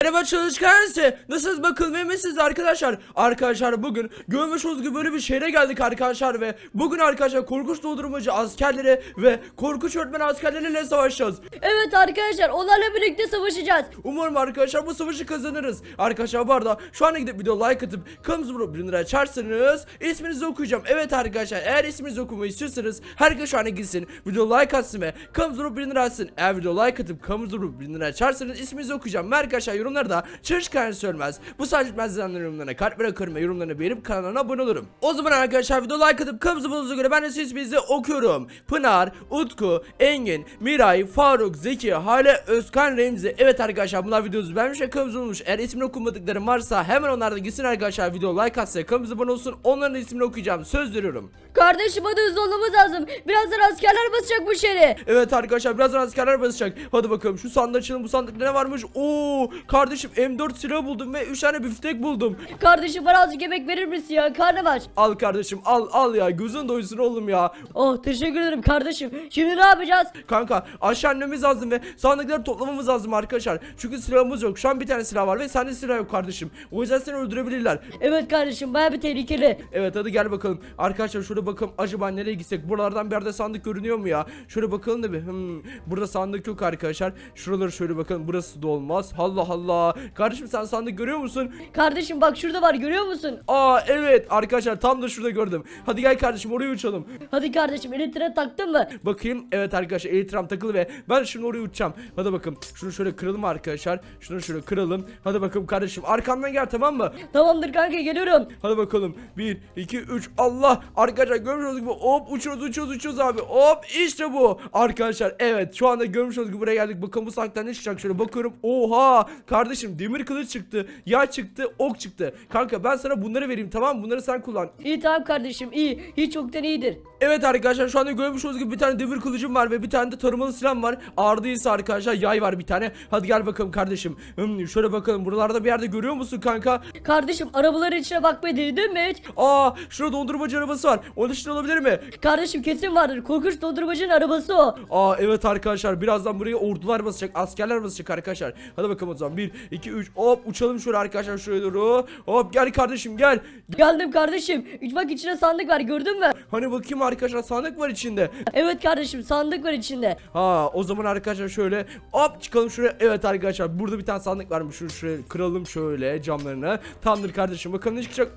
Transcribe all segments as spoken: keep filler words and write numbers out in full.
Merhaba çalışkan size. Nasılsınız bakalım, iyi misiniz arkadaşlar? Arkadaşlar bugün görmüş olduğunuz gibi böyle bir şehre geldik arkadaşlar ve bugün arkadaşlar korkunç doldurmacı askerleri ve korkunç öğretmen askerleriyle savaşacağız. Evet arkadaşlar, onlarla birlikte savaşacağız. Umarım arkadaşlar bu savaşı kazanırız. Arkadaşlar bu arada şu anda gidip video like atıp kanalımıza bildirimleri açarsanız isminizi okuyacağım. Evet arkadaşlar, eğer isminizi okumayı istiyorsanız herkes şu anda gitsin, video like atsın ve kanalımıza bildirimleri açsın. Eğer video like atıp kanalımıza bildirimleri açarsanız isminizi okuyacağım. Arkadaşlar yorumlarda çalışkan söylemez. Bu sadece izleyenlerin yorumlarına kalp bırakırım ve yorumlarını beğenip kanalına abone olurum. O zaman arkadaşlar video like atıp kanalımıza bulduğunuza göre ben de siz isminizi okuyorum. Pınar, Utku, Engin, Miray, Faruk, Zeki, Hale, Özkan, Remzi. Evet arkadaşlar, bunlar videomuzu beğenmiş ve kanalımıza olmuş. Eğer ismini okumadıklarım varsa hemen onlar da gitsin arkadaşlar, video like atsa kanalımıza abone olsun. Onların da ismini okuyacağım, söz veriyorum. Kardeşim hadi hızlı olmamız lazım. Birazdan askerler basacak bu şehri. Evet arkadaşlar, birazdan askerler basacak. Hadi bakalım şu sandığı açalım. Bu sandıkta ne varmış? Oo kardeşim, M dört silah buldum ve üç tane biftek buldum. Kardeşim bana azıcık yemek verir misin ya? Karnım aç. Al kardeşim, al al ya, gözün doysun oğlum ya. Oh teşekkür ederim kardeşim. Şimdi ne yapacağız? Kanka aşağı inmemiz lazım ve sandıkları toplamamız lazım arkadaşlar. Çünkü silahımız yok. Şu an bir tane silah var ve sende silah yok kardeşim. O yüzden seni öldürebilirler. Evet kardeşim, baya bir tehlikeli. Evet hadi gel bakalım. Arkadaşlar şöyle bakalım, acaba nereye gitsek? Buralardan bir yerde sandık görünüyor mu ya? Şöyle bakalım da bir. Hmm, burada sandık yok arkadaşlar. Şuraları şöyle bakalım. Burası da olmaz. Allah Allah. Kardeşim sen sandık görüyor musun? Kardeşim bak şurada var, görüyor musun? Aa evet arkadaşlar, tam da şurada gördüm. Hadi gel kardeşim, oraya uçalım. Hadi kardeşim, elektriğe taktın mı? Bakayım, evet arkadaşlar elektriğim takılı ve ben şimdi oraya uçacağım. Hadi bakalım, şunu şöyle kıralım arkadaşlar. Şunu şöyle kıralım. Hadi bakalım kardeşim, arkamdan gel, tamam mı? Tamamdır kanka, geliyorum. Hadi bakalım, bir iki üç, Allah. Arkadaşlar görmüş olduğunuz gibi hop uçuyoruz uçuyoruz uçuyoruz abi, hop işte bu. Arkadaşlar evet, şu anda görmüş olduğunuz gibi buraya geldik. Bakalım bu sandıktan ne çıkacak, şöyle bakıyorum. Oha kardeşim, demir kılıç çıktı, yay çıktı, ok çıktı. Kanka ben sana bunları vereyim, tamam mı? Bunları sen kullan. İyi tamam kardeşim, iyi. Hiç çoktan iyidir. Evet arkadaşlar, şu anda görmüş olduğunuz gibi bir tane demir kılıcım var ve bir tane de tarımalı silahım var. Ardıysa arkadaşlar yay var bir tane. Hadi gel bakalım kardeşim. Hmm, şöyle bakalım, buralarda bir yerde görüyor musun kanka? Kardeşim arabaların içine bakmayı denedin mi hiç? Aa şurada dondurmacı arabası var. Onun için olabilir mi? Kardeşim kesin vardır. Korkunç dondurmacının arabası o. Aa evet arkadaşlar, birazdan buraya ordular basacak, askerler basacak arkadaşlar. Hadi bakalım o zaman, bir iki üç, hop uçalım şöyle arkadaşlar, şuraya doğru. Hop gel kardeşim gel. Geldim kardeşim. Bak içine sandık var, gördün mü? Hani bakayım arkadaşlar, sandık var içinde. Evet kardeşim, sandık var içinde. Ha o zaman arkadaşlar şöyle hop çıkalım şuraya. Evet arkadaşlar, burada bir tane sandık varmış. Şunu şuraya kıralım şöyle camlarını. Tamamdır kardeşim, bakalım ne çıkacak.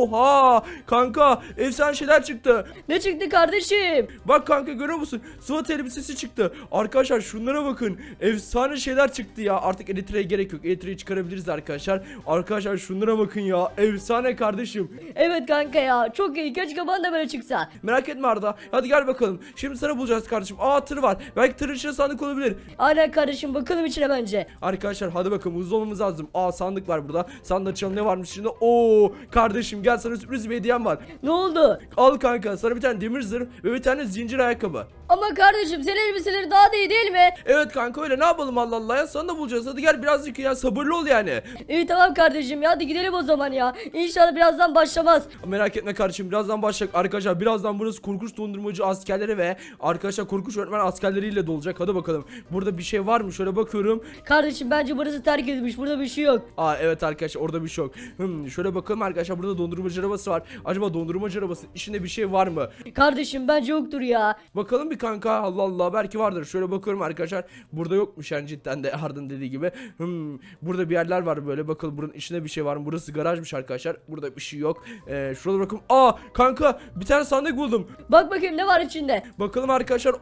Oha kanka, efsane şeyler çıktı. Ne çıktı kardeşim? Bak kanka, görüyor musun? SWAT elbisesi çıktı. Arkadaşlar şunlara bakın. Efsane şeyler çıktı ya. Artık elektriğe gerek yok. Elektriği çıkarabiliriz arkadaşlar. Arkadaşlar şunlara bakın ya. Efsane kardeşim. Evet kanka ya, çok iyi. Keşke bana da böyle çıksa. Merak etme Arda. Hadi gel bakalım. Şimdi sana bulacağız kardeşim. Aa tır var. Belki tırın içinde sandık olabilir. Aynen kardeşim, bakalım içine bence. Arkadaşlar hadi bakalım, hızlı olmamız lazım. Aa sandık var burada. Sandık açalım, ne varmış içinde? Oo kardeşim gel, sana sürpriz bir hediyem var. Ne oldu? Al kanka, sana bir tane demir zırh ve bir tane zincir ayakkabı. Ama kardeşim senin elbiseleri daha da iyi değil mi? Evet kanka, öyle ne yapalım, Allah Allah ya, sana da bulacağız. Hadi gel birazcık ya, sabırlı ol yani. İyi tamam kardeşim ya, hadi gidelim o zaman ya. İnşallah birazdan başlamaz. Merak etme kardeşim, birazdan başlayacak arkadaşlar. Birazdan burası korkunç dondurmacı askerleri ve arkadaşlar korkunç öğretmen askerleriyle dolacak. Hadi bakalım, burada bir şey var mı, şöyle bakıyorum. Kardeşim bence burası terk edilmiş, burada bir şey yok. Aa evet arkadaşlar, orada bir şey yok. Hmm, şöyle bakalım arkadaşlar, burada dondurmacı arabası var. Acaba dondurmacı arabasının içinde bir şey var mı? Kardeşim bence yoktur ya. Bakalım bir kanka, Allah Allah, belki vardır. Şöyle bakıyorum arkadaşlar, burada yokmuş yani, cidden de Arda'nın dediği gibi. Hmm, burada bir yerler var böyle, bakalım buranın içinde bir şey var mı? Burası garajmış arkadaşlar, burada bir şey yok. Ee, şurada bakın. Aa kanka, bir tane sandık buldum. Bak bakayım ne var içinde. Bakalım arkadaşlar.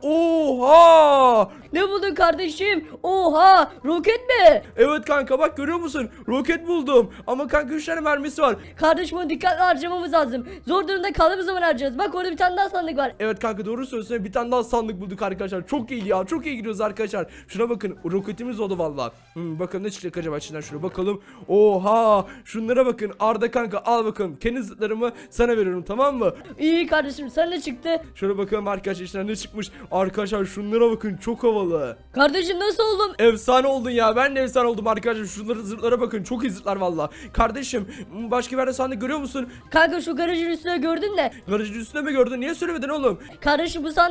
Oha! Ne buldun kardeşim? Oha, roket mi? Evet kanka, bak görüyor musun? Roket buldum. Ama kanka üç tane mermisi var. Kardeşim onu dikkatli harcamamız lazım. Zor durumda kaldığımız zaman harcayacağız. Bak orada bir tane daha sandık var. Evet kanka, doğru söylüyorsun. Bir tane daha sandık bulduk arkadaşlar. Çok iyi ya. Çok iyi gidiyoruz arkadaşlar. Şuna bakın. Roketimiz oldu valla. Hmm, bakın ne çıkacak acaba içinden, şuna bakalım. Oha! Şunlara bakın. Arda kanka al bakalım. Kendi zıtlarımı sana veriyorum, tamam mı? İyi kardeşim, sen ne çıktı? Şöyle bakalım arkadaşlar, içinden ne çıkmış. Arkadaşlar şunlara bakın. Çok havalı. Kardeşim nasıl oldum? Efsane oldun ya. Ben de efsane oldum arkadaşlar. Şunlara zırhlara bakın. Çok iyi zırhlar valla. Kardeşim başka bir yerde sandık görüyor musun? Kanka şu garajın üstüne gördün de. Garajın üstüne mi gördün? Niye söylemedin oğlum? Kardeşim bu sandığa doğru git.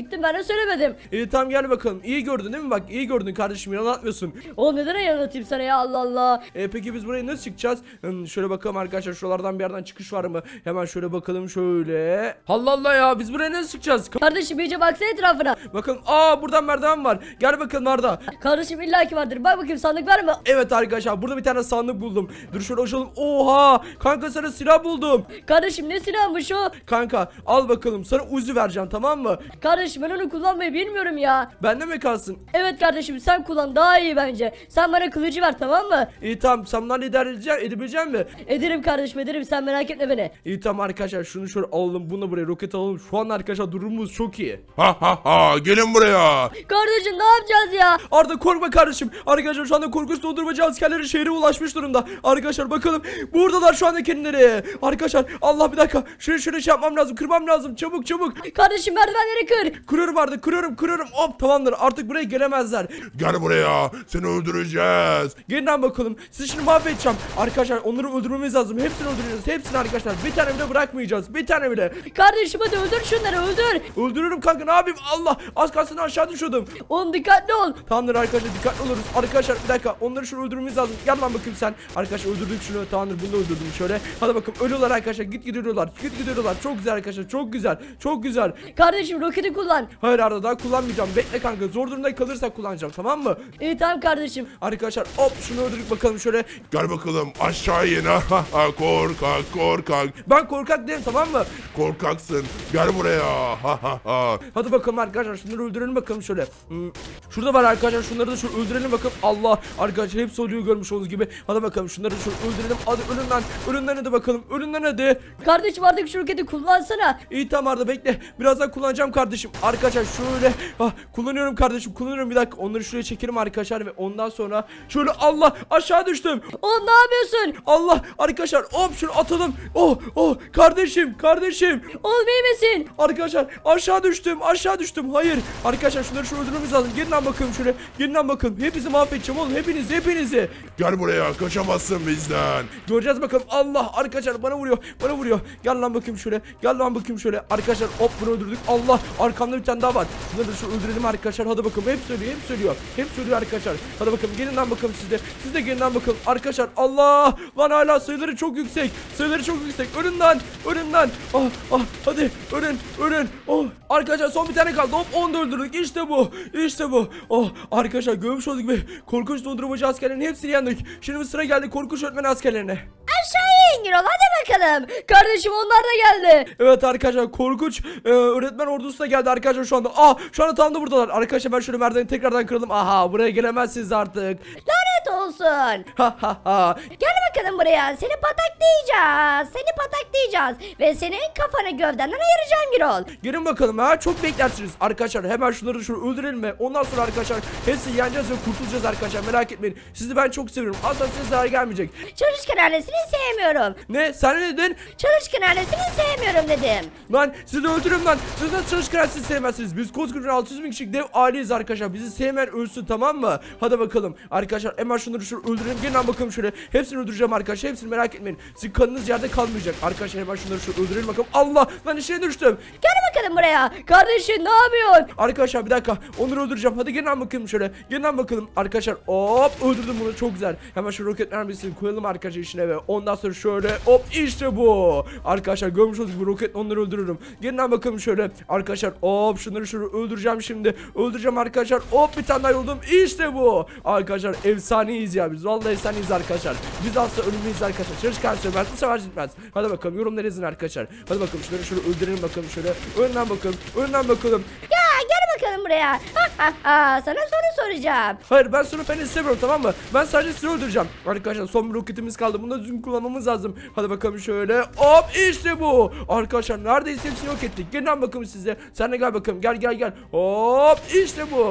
gittin ben de söylemedim. İyi tamam gel bakalım. İyi gördün değil mi? Bak iyi gördün kardeşim, yalan atmıyorsun. Oğlum neden anlatayım sana ya, Allah Allah. E, peki biz buraya nasıl çıkacağız? Hmm, şöyle bakalım arkadaşlar, şuralardan bir yerden çıkış var mı? Hemen şöyle bakalım şöyle. Allah Allah ya, biz buraya nasıl çıkacağız? Kardeşim iyice baksana etrafına. Bakın aa buradan merdiven var. Gel bakalım Arda. Kardeşim illaki vardır. Bak bakayım sandık var mı? Evet arkadaşlar, burada bir tane sandık buldum. Dur şöyle açalım. Oha! Kanka sana silah buldum. Kardeşim ne silahmış o? Kanka al bakalım, sana Uzi vereceğim, tamam mı? Kardeşim ben onu kullanmayı bilmiyorum ya. Bende mi kalsın? Evet kardeşim sen kullan, daha iyi bence. Sen bana kılıcı ver, tamam mı? İyi tamam, sen bunlarla idare edeceksin, edebilecek mi? Ederim kardeşim, ederim, sen merak etme beni. İyi tamam arkadaşlar, şunu şöyle alalım, bunu buraya roket alalım. Şu an arkadaşlar durumumuz çok iyi. Ha ha ha, gelin buraya. Kardeşim ne yapacağız ya? Arda korkma kardeşim. Arkadaşlar şu anda korkunç dondurmacı askerleri şehre ulaşmış durumda. Arkadaşlar bakalım, buradalar şu anda kendileri. Arkadaşlar Allah bir dakika, şöyle şöyle şey yapmam lazım, kırmam lazım, çabuk çabuk. Kardeşim merdivenleri kır. Kırıyorum Arda, kırıyorum kırıyorum. Hop tamamdır, artık buraya gelemezler. Gel buraya, seni öldüreceğiz. Gelin lan bakalım, sizi şimdi mahvedeceğim. Arkadaşlar onları öldürmemiz lazım. Hepsini öldüreceğiz, hepsini arkadaşlar. Bir tane bile bırakmayacağız, bir tane bile. Kardeşim hadi öldür şunları, öldür. Öldürürüm kanka, ne yapayım? Allah, az kalsın aşağı düşüyordum. Oğlum dikkatli ol. Tamamdır arkadaşlar, dikkatli oluruz. Arkadaşlar bir dakika, onları şunu öldürmemiz lazım. Gel lan bakayım sen. Arkadaşlar öldürdük şunu, tamamdır, bunu da öldürdüm şöyle. Hadi bakalım, ölüyorlar arkadaşlar, git gidiyorlar, git gidiyorlar. Çok güzel arkadaşlar, çok güzel, çok güzel. Kardeşim roketi kullan. Hayır Arda, daha kullanmayacağım. Bekle kanka, zor durumda kalırsak kullanacağım, tamam mı? İyi tamam kardeşim. Arkadaşlar hop şunu öldürdük bakalım şöyle. Gel bakalım aşağı in. Ha ha ha, korkak korkak. Ben korkak değilim, tamam mı? Korkaksın. Gel buraya. Ha ha ha. Hadi bakalım arkadaşlar, şunları öldürelim bakalım şöyle. Hmm, şurada var arkadaşlar, şunları da şöyle öldürelim bakalım. Allah, arkadaşlar hepsi oluyor görmüş olduğunuz gibi. Hadi bakalım şunları da şöyle öldürelim. Hadi ölün lan, ölün lan, hadi bakalım, ölün lan hadi. Kardeşim artık şu roketi kullansana. İyi tamam Arda, bekle, birazdan kullanacağım kardeşim. Arkadaşlar şöyle ah, kullanıyorum kardeşim, kullanıyorum. Bir dakika, onları şuraya çekelim arkadaşlar ve ondan sonra şöyle, Allah, aşağı düştüm. Oğlum ne yapıyorsun? Allah, arkadaşlar hop şunu atalım. Oh oh kardeşim, kardeşim. Oğlum iyi misin? Arkadaşlar aşağı düştüm, aşağı düştüm. Hayır arkadaşlar, şunları şöyle öldürmemiz lazım. Gelin lan bakalım şöyle, gelin lan bakalım. Hepinizi mahvedeceğim oğlum, hepinizi hepinizi. Gel buraya, kaçamazsın bizden. Göreceğiz bakalım. Allah, arkadaşlar bana vuruyor, bana vuruyor. Gel lan bakayım şöyle, gel lan bakayım şöyle. Arkadaşlar hop bunu öldürdük. Allah, arkamda bir tane daha var. Şunları da şöyle öldürelim arkadaşlar. Hadi bakalım, hep söylüyor, hep söylüyor. Hep söylüyor arkadaşlar. Hadi bakalım, gelin lan bakalım siz de. Siz de gelin lan bakalım. Arkadaşlar Allah, lan hala sayıları çok yüksek. Sayıları çok yüksek. Ölün lan, ölün lan. Ah ah, hadi ölün, ölün. Oh, arkadaşlar son bir tane kaldı. Hop onu da öldürdük. İşte bu, işte bu. Oh, arkadaşlar görmüş olduğunuz gibi korkunç dondurmacı askerlerin hepsini yendik. Şimdi sıra geldi korkunç öğretmen askerlerine. Aşağıya in Gürol, hadi bakalım. Kardeşim onlar da geldi. Evet arkadaşlar, korkunç e, öğretmen ordusu da geldi arkadaşlar şu anda. Ah, şu anda tam da buradalar. Arkadaşlar ben şöyle merdiveni tekrardan kıralım. Aha, buraya gelemezsiniz artık. Lanet olsun. Ha ha ha. Gel bakalım buraya, seni pataklayacağız. Seni pataklayacağız. Ve senin kafanı gövdenden ayıracağım Gürol. Gelin bakalım ha, çok beklersiniz. Arkadaşlar hemen şunları da şöyle öldürelim ve ondan sonra arkadaşlar hepsini yeneceğiz ve kurtulacağız arkadaşlar, merak etmeyin. Sizi ben çok seviyorum. Asla size zarar gelmeyecek. Çalışkan ailesini sevmiyorum. Ne? Sen ne dedin? Çalışkan ailesini sevmiyorum dedim. Lan sizi öldürürüm lan. Siz nasıl çalışkan siz sevmezsiniz. Biz koskoca altı yüz bin kişilik dev aileyiz arkadaşlar. Bizi sevmeyen ölsün, tamam mı? Hadi bakalım. Arkadaşlar hemen şunları şöyle öldürelim. Gelin lan bakalım şöyle. Hepsini öldüreceğim arkadaşlar. Hepsini merak etmeyin. Sizin kanınız yerde kalmayacak. Arkadaşlar hemen şunları şöyle öldürelim bakalım. Allah, lan içine düştüm. Gel bakalım buraya. Kardeşim ne yapıyorsun? Arkadaşlar bir dakika. Onları öldüreceğim. Hadi gelin lan bakalım şöyle. Gelin lan bakalım. Arkadaşlar hop öldürdüm bunu. Çok güzel. Hemen şu roket mermisini koyalım arkadaşlar içine ve ondan sonra şöyle hop işte bu. Arkadaşlar görmüş olduğunuz gibi roket onları öldürürüm. Gelin lan bakalım şöyle. Arkadaşlar hop şunları şöyle öldüreceğim şimdi. Öldüreceğim arkadaşlar. Hop bir tane daha yolladım. İşte bu. Arkadaşlar efsaneyiz ya biz. Vallahi efsaneyiz arkadaşlar. Biz asla ölümlüyüz arkadaşlar. Çalışkan söylemez. Bu sefer gitmez. Hadi bakalım, yorumları yazın arkadaşlar. Hadi bakalım şunları şöyle öldürelim bakalım şöyle. Önden bakalım. Önden bakalım. Ya gel bakalım buraya. Ha, ha, ha. Sana soru soracağım. Hayır, ben soru falan istemiyorum, tamam mı? Ben sadece sizi öldüreceğim. Arkadaşlar son bir roketimiz kaldı. Bunu da düzgün kullanmamız lazım. Hadi bakalım şöyle. Hop işte bu. Arkadaşlar neredeyse hepsini yok ettik. Gelin lan bakalım size. Sen de gel bakalım. Gel gel gel. Hop işte bu.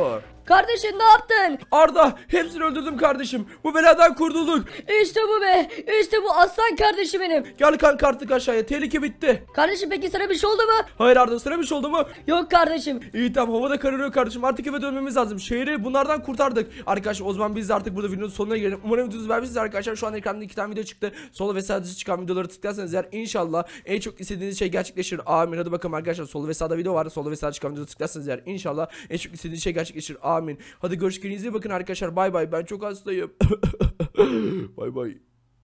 Kardeşim ne yaptın? Arda, hepsini öldürdüm kardeşim. Bu beladan kurtulduk. İşte bu be. İşte bu aslan kardeşim benim. Gel kanka artık aşağıya. Tehlike bitti. Kardeşim peki sana bir şey oldu mu? Hayır Arda, sana bir şey oldu mu? Yok kardeşim. İyi tamam, havada kararıyor kardeşim. Artık eve dönmemiz lazım. Şehri bunlardan kurtardık. Arkadaşlar o zaman biz de artık burada videonun sonuna gelelim. Umarım videonuzu beğenmişsiniz arkadaşlar. Şu an ekranda iki tane video çıktı. Sola ve sağda çıkan videoları tıklarsanız eğer inşallah en çok istediğiniz şey gerçekleşir. Amin. Hadi bakalım arkadaşlar. Sola ve sağda video var. Sola ve sağda çıkan videoları tıklarsanız eğer inşallah en çok istediğiniz şey gerçekleşir. Amin. Hadi görüşürüz. Kendinize iyi bakın arkadaşlar. Bay bay. Ben çok hastayım. Bay bay.